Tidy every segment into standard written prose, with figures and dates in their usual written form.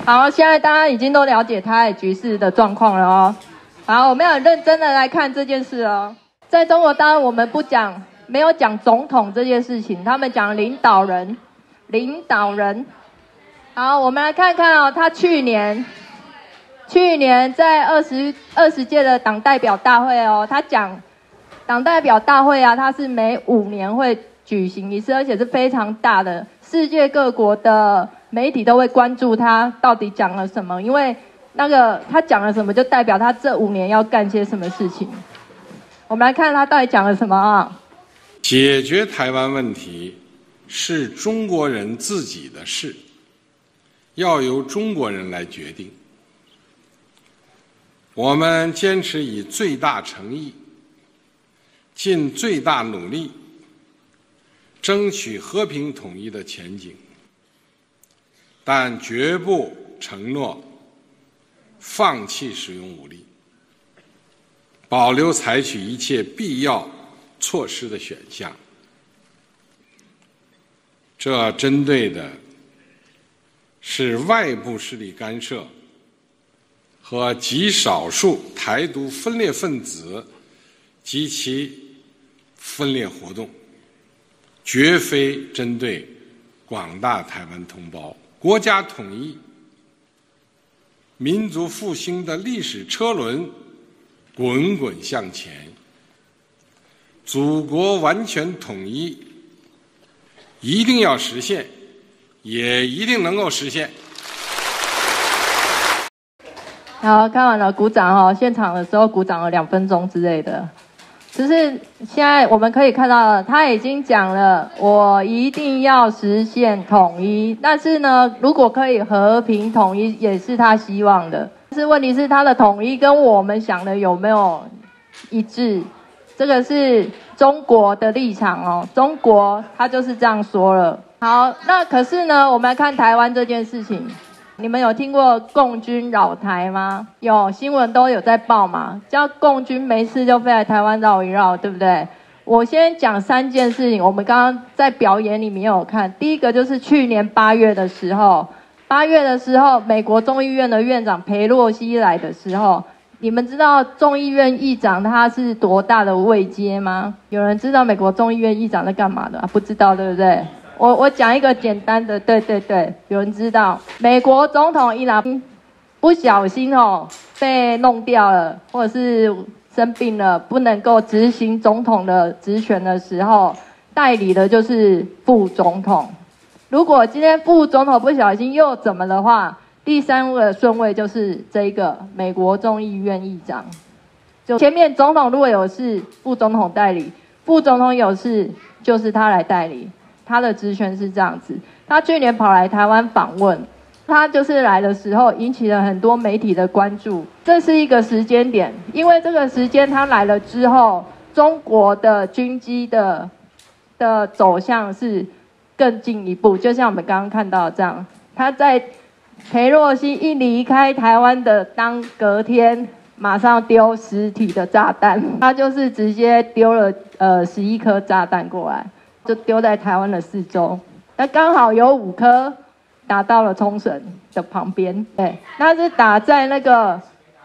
好，现在大家已经都了解台海局势的状况了哦。好，我们要很认真的来看这件事哦。在中国，当然我们没有讲总统这件事情，他们讲领导人。好，我们来看看哦，他去年在20届的党代表大会哦，他讲党代表大会啊，它是每5年会举行一次，而且是非常大的，世界各国的媒体都会关注他到底讲了什么，因为他讲了什么，就代表他这5年要干些什么事情。我们来看他到底讲了什么啊？ 解决台湾问题是中国人自己的事，要由中国人来决定。我们坚持以最大诚意，尽最大努力，争取和平统一的前景，但绝不承诺放弃使用武力，保留采取一切必要措施的选项。这针对的是外部势力干涉和极少数台独分裂分子及其分裂活动，绝非针对广大台湾同胞。国家统一、民族复兴的历史车轮滚滚向前，祖国完全统一一定要实现，也一定能够实现。 好，看完了鼓掌哦，现场的时候鼓掌了2分钟之类的。只是现在我们可以看到，他已经讲了，我一定要实现统一。但是呢，如果可以和平统一，也是他希望的。但是问题是，他的统一跟我们想的有没有一致？这个是中国的立场哦，中国他就是这样说了。好，那可是呢，我们来看台湾这件事情。你们有听过共军扰台吗？有，新闻都有在报嘛，叫共军没事就飞来台湾绕一绕，对不对？我先讲3件事情，我们刚刚在表演里面有看。第一个就是去年8月的时候，美国众议院的院长裴洛西来的时候，你们知道众议院议长他是多大的位阶吗？有人知道美国众议院议长在干嘛的？不知道，对不对？我讲一个简单的，对，有人知道，美国总统伊朗不小心被弄掉了，或者是生病了，不能够执行总统的职权的时候，代理的就是副总统。如果今天副总统不小心又怎么的话，第3个顺位就是这个美国众议院议长。就前面总统如果有事，副总统代理；副总统有事，就是他来代理。他的职权是这样子。他去年跑来台湾访问，他就是来的时候引起了很多媒体的关注。这是一个时间点，因为这个时间他来了之后，中国的军机的走向是更进一步，就像我们刚刚看到这样。他在裴洛西一离开台湾的隔天，马上丢实体的炸弹，他就是直接丢了11颗炸弹过来。就丢在台湾的四周，那刚好有5颗打到了冲绳的旁边，对，那是打在那个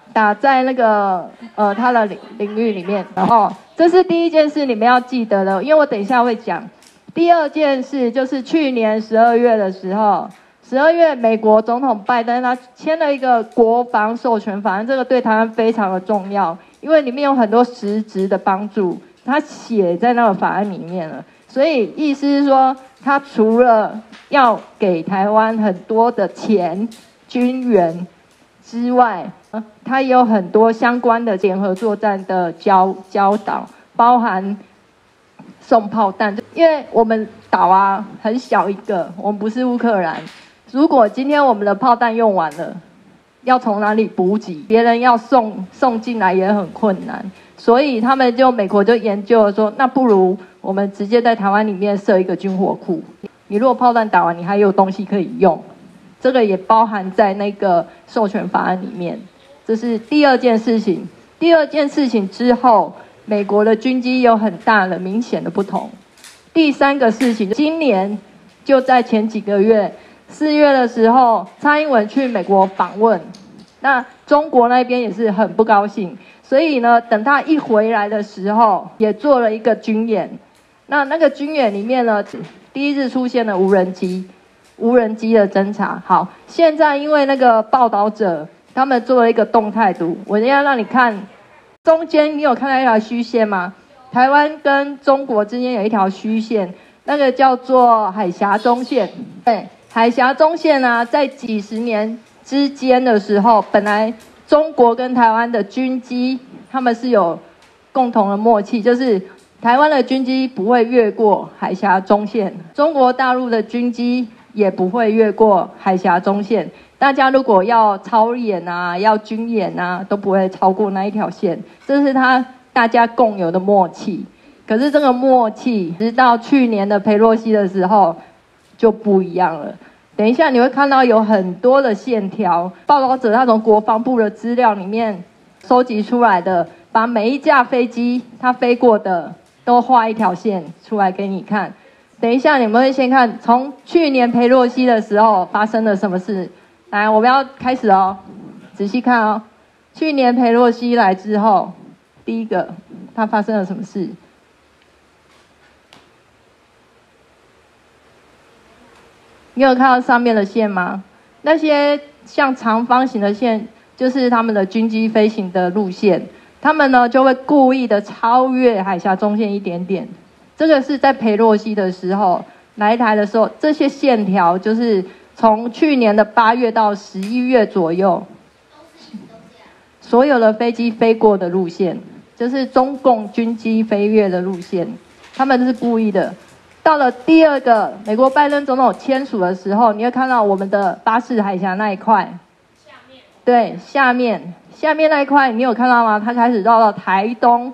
他的领域里面。然后这是第1件事，你们要记得的，因为我等一下会讲。第2件事就是去年12月的时候，12月美国总统拜登他签了一个国防授权法案，这个对台湾非常的重要，因为里面有很多实质的帮助，他写在那个法案里面了。所以意思是说，他除了要给台湾很多的钱、军援之外，他也有很多相关的联合作战的教导，包含送炮弹。因为我们岛啊很小一个，我们不是乌克兰，如果今天我们的炮弹用完了，要从哪里补给？别人要送进来也很困难。所以美国就研究了说，那不如我们直接在台湾里面设一个军火库。你如果炮弹打完，你还有东西可以用，这个也包含在那个授权法案里面。这是第2件事情。第2件事情之后，美国的军机有很大的明显的不同。第3个事情，今年就在前几个月 4月的时候，蔡英文去美国访问，那中国那边也是很不高兴，所以呢，等他一回来的时候，也做了一个军演。那个军演里面呢，第一次出现了无人机的侦察。好，现在因为那个报道者他们做了一个动态图，我要让你看，中间你有看到一条虚线吗？台湾跟中国之间有一条虚线，那个叫做海峡中线。对，海峡中线啊，在几十年之间的时候，本来中国跟台湾的军机他们是有共同的默契，就是台湾的军机不会越过海峡中线，中国大陆的军机也不会越过海峡中线。大家如果要操演啊，要军演啊，都不会超过那一条线，这是大家共有的默契。可是这个默契，直到去年的裴洛西的时候就不一样了。等一下你会看到有很多的线条，报道者他从国防部的资料里面收集出来的，把每一架飞机它飞过的都画一条线出来给你看。等一下你们会先看从去年裴洛西的时候发生了什么事。来，我们要开始哦，仔细看哦。去年裴洛西来之后，第一个他发生了什么事？你有看到上面的线吗？那些像长方形的线，就是他们的军机飞行的路线。他们呢就会故意的超越海峡中线一点点。这个是在裴洛西的时候来台的时候，这些线条就是从去年的8月到11月左右，所有的飞机飞过的路线，就是中共军机飞越的路线，他们是故意的。到了第二个美国拜登总统签署的时候，你会看到我们的巴士海峡那一块，对，下面那一块你有看到吗？它开始绕到台东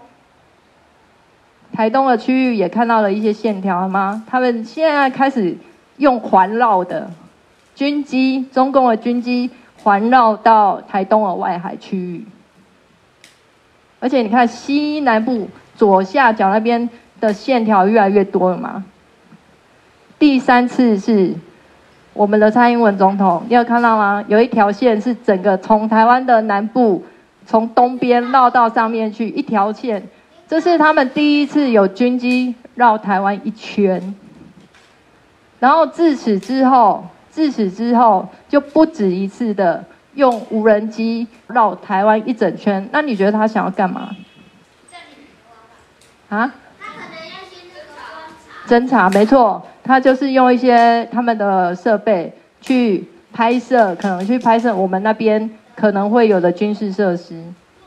的区域，也看到了一些线条了吗？他们现在开始用环绕的军机，中共的军机环绕到台东的外海区域，而且你看西南部左下角那边的线条越来越多了嘛。第3次是我们的蔡英文总统，你有看到吗？有一条线是整个从台湾的南部，从东边绕到上面去一条线，这是他们第一次有军机绕台湾一圈。然后自此之后就不止一次的用无人机绕台湾一整圈。那你觉得他想要干嘛？啊？他可能要先侦查，没错。他就是用一些他们的设备去拍摄，可能去拍摄我们那边可能会有的军事设施。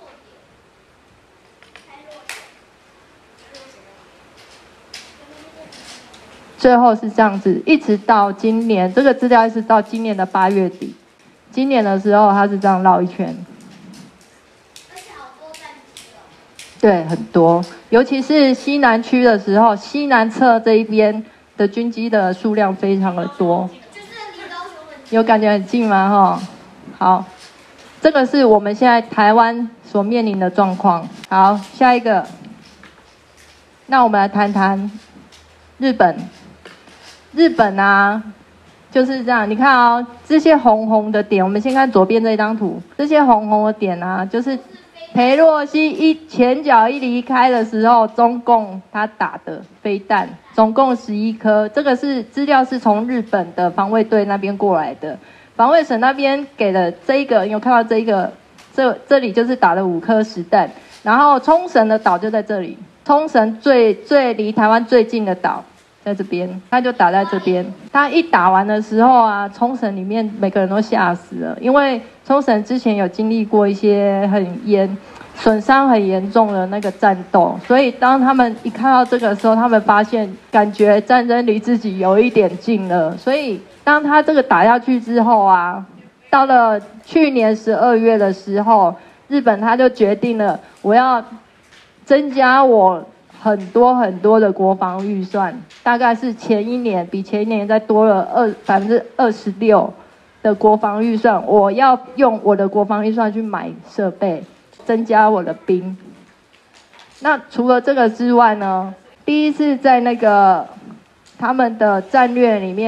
最后是这样子，一直到今年，这个资料是到今年的8月底。今年的时候，它是这样绕一圈。而且好多战机哦。对，很多，尤其是西南区的时候，西南侧这一边的军机的数量非常的多。就是离高雄很近。有感觉很近吗？哈，好，这个是我们现在台湾所面临的状况。好，下一个，那我们来谈谈日本。日本啊，就是这样。你看哦，这些红红的点，我们先看左边这一张图，这些红红的点啊，就是裴洛西前脚一离开的时候，中共他打的飞弹，总共11颗。这个是资料是从日本的防卫队那边过来的，防卫省那边给的这一个，你有看到这一个？这里就是打了5颗实弹，然后冲绳的岛就在这里，冲绳最离台湾最近的岛。在这边，他就打在这边。他一打完的时候啊，冲绳里面每个人都吓死了，因为冲绳之前有经历过一些损伤很严重的那个战斗，所以当他们一看到这个时候，他们发现感觉战争离自己有一点近了。所以当他这个打下去之后啊，到了去年12月的时候，日本他就决定了，我要增加我很多的国防预算，大概是比前一年再多了26%的国防预算。我要用我的国防预算去买设备，增加我的兵。那除了这个之外呢，第一次在那个他们的战略里面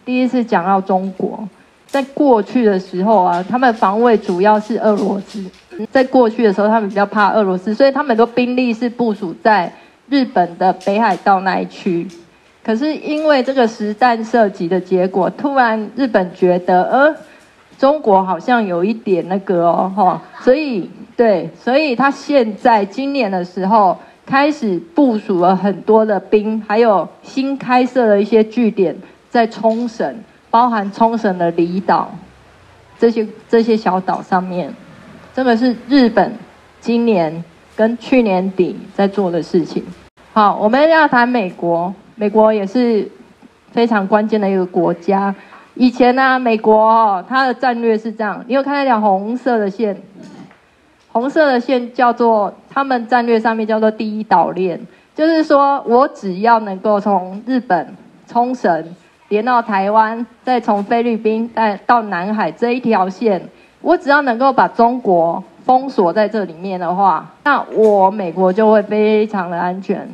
第一次讲到中国。在过去的时候啊，他们防卫主要是俄罗斯。在过去的时候，他们比较怕俄罗斯，所以他们很多兵力是部署在日本的北海道那一区。可是因为这个实弹射击的结果，突然日本觉得，中国好像有一点那个所以他现在今年的时候开始部署了很多的兵，还有新开设了一些据点在冲绳。包含冲绳的离岛，这些小岛上面，这个是日本今年跟去年底在做的事情。好，我们要谈美国，美国也是非常关键的一个国家。以前呢，美国它的战略是这样，你有看那条红色的线？红色的线叫做他们战略上面叫做第一岛链，就是说我只要能够从日本冲绳连到台湾，再从菲律宾再到南海这一条线，我只要能够把中国封锁在这里面的话，那我美国就会非常的安全。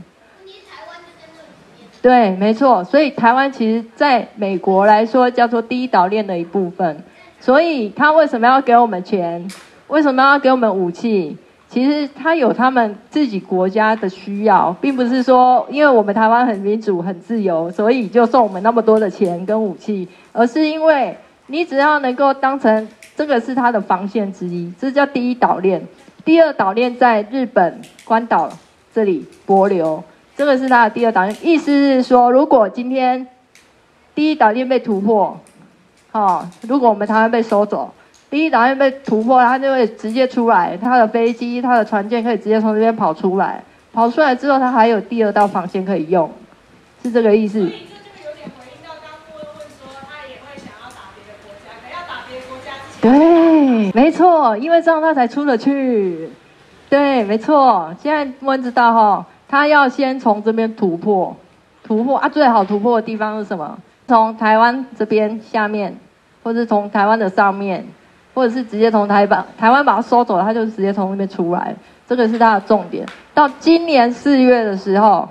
对，没错，所以台湾其实在美国来说叫做第一岛链的一部分。所以他为什么要给我们钱？为什么要给我们武器？其实他有他们自己国家的需要，并不是说因为我们台湾很民主很自由，所以就送我们那么多的钱跟武器，而是因为你只要能够当成这个是他的防线之一，这叫第一岛链。第二岛链在日本关岛这里帛琉，这个是他的第二岛链。意思是说，如果今天第一岛链被突破，如果我们台湾被收走，第一岛链被突破，它就会直接出来，它的飞机、它的船舰可以直接从这边跑出来。跑出来之后，它还有第二道防线可以用，是这个意思。 所以这就有点回应到刚顾问问说，他也会想要打别的国家，可要打别的国家之前。 对，没错，因为这样他才出得去。对，没错。现在问知道他要先从这边突破啊，最好突破的地方是什么？从台湾这边下面，或是从台湾的上面。或者是直接从台湾把它收走了，他就直接从那边出来，这个是他的重点。到今年4月的时候，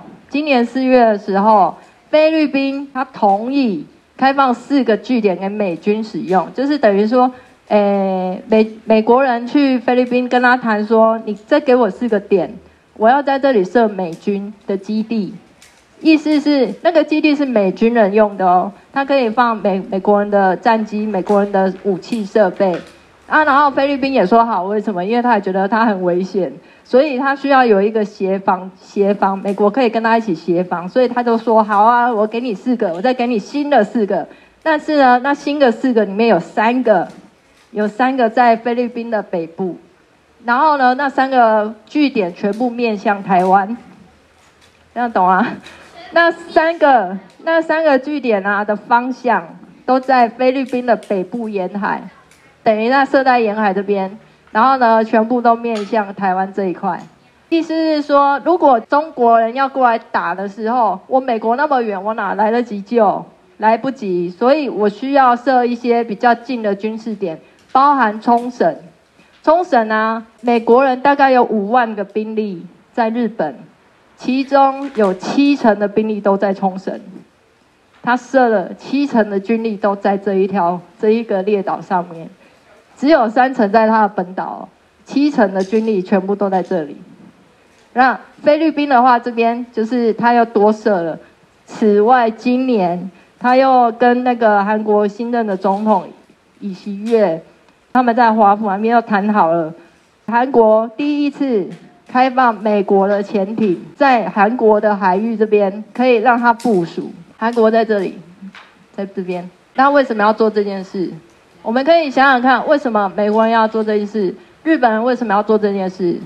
菲律宾他同意开放4个据点给美军使用，就是等于说，美国人去菲律宾跟他谈说，你再给我4个点，我要在这里设美军的基地。意思是那个基地是美军人用的它可以放美国人的战机、美国人的武器设备啊。然后菲律宾也说好，为什么？因为他也觉得他很危险，所以他需要有一个协防，美国可以跟他一起协防，所以他就说好啊，我给你4个，我再给你新的4个。但是呢，那新的4个里面有3个在菲律宾的北部，然后呢，那3个据点全部面向台湾，这样懂吗？那三个据点的方向都在菲律宾的北部沿海，等于在设在沿海这边，然后呢，全部都面向台湾这一块。意思是说，如果中国人要过来打的时候，我美国那么远，我哪来得及救？来不及，所以我需要设一些比较近的军事点，包含冲绳。冲绳美国人大概有5万个兵力在日本。其中有70%的兵力都在冲绳，他设了70%的军力都在这一个列岛上面，只有3%在他的本岛，70%的军力全部都在这里。那菲律宾的话，这边就是他又多设了。此外，今年他又跟那个韩国新任的总统尹锡悦，他们在华府那边又谈好了，韩国第一次开放美国的潜艇在韩国的海域这边，可以让它部署。韩国在这里，在这边。那为什么要做这件事？我们可以想想看，为什么美国人要做这件事？日本人为什么要做这件事？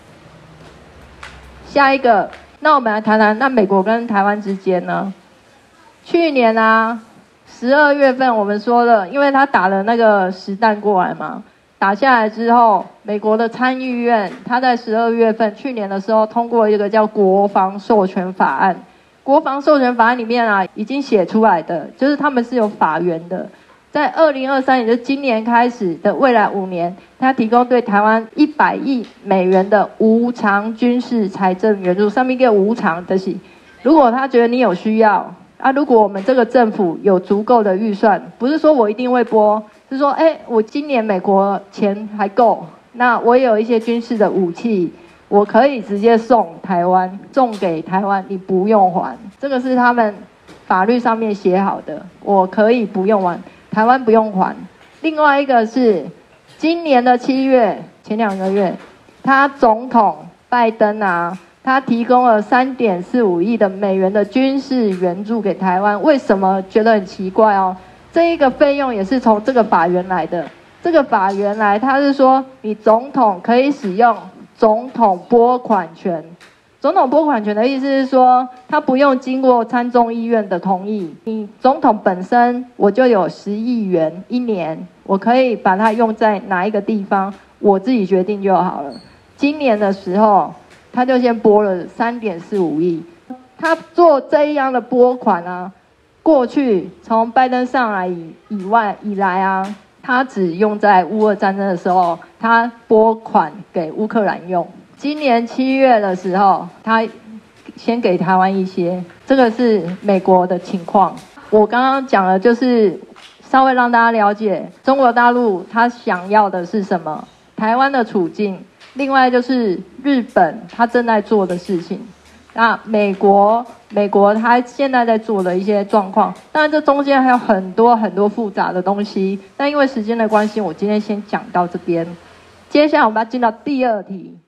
下一个，那我们来谈谈，那美国跟台湾之间呢？去年12月份我们说了，因为他打了那个实弹过来嘛。打下来之后，美国的参议院，他在12月份去年的时候通过一个叫国防授权法案。国防授权法案里面已经写出来的，就是他们是有法源的。在2023年，就是今年开始的未来5年，他提供对台湾100亿美元的无偿军事财政援助。上面一个无偿的是，如果他觉得你有需要， 啊，如果我们这个政府有足够的预算，不是说我一定会拨，是说，我今年美国钱还够，那我也有一些军事的武器，我可以直接送给台湾，你不用还。这个是他们法律上面写好的，我可以不用还，台湾不用还。另外一个是今年的7月，前2个月，他总统拜登啊，他提供了3.45亿的美元的军事援助给台湾。为什么觉得很奇怪哦？这一个费用也是从这个法源来的。这个法源来，他是说你总统可以使用总统拨款权。总统拨款权的意思是说，他不用经过参众议院的同意，你总统本身我就有10亿元一年，我可以把它用在哪一个地方，我自己决定就好了。今年的时候，他就先拨了3.45亿。他做这样的拨款啊，过去从拜登上来以来啊，他只用在乌俄战争的时候，他拨款给乌克兰用。今年7月的时候，他先给台湾一些，这个是美国的情况。我刚刚讲的就是稍微让大家了解中国大陆他想要的是什么，台湾的处境，另外就是日本他正在做的事情，那美国他现在在做的一些状况，当然这中间还有很多很多复杂的东西，但因为时间的关系，我今天先讲到这边。接下来我们要进到第2题。